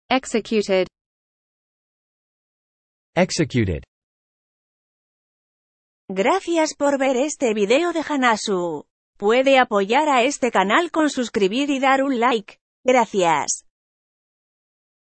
executed, executed. Gracias por ver este video de Hanasu. Puede apoyar a este canal con suscribir y dar un like. Gracias.